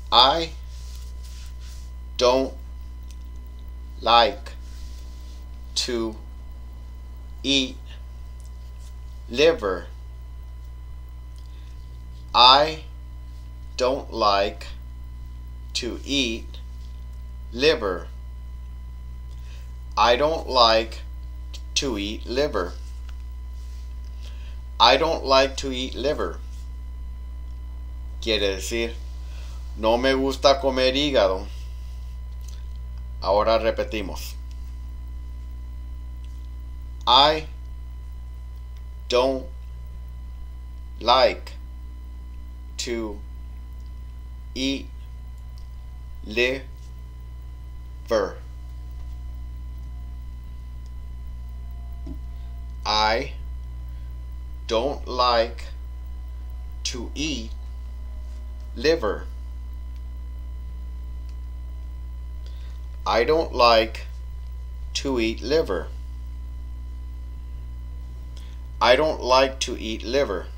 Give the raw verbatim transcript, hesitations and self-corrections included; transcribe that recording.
I don't like to eat liver. I don't like to eat liver. I don't like to eat liver. I don't like to eat liver. Quiere decir, no me gusta comer hígado. Ahora repetimos. I don't like to eat liver. I don't like to eat liver. I don't like to eat liver. I don't like to eat liver.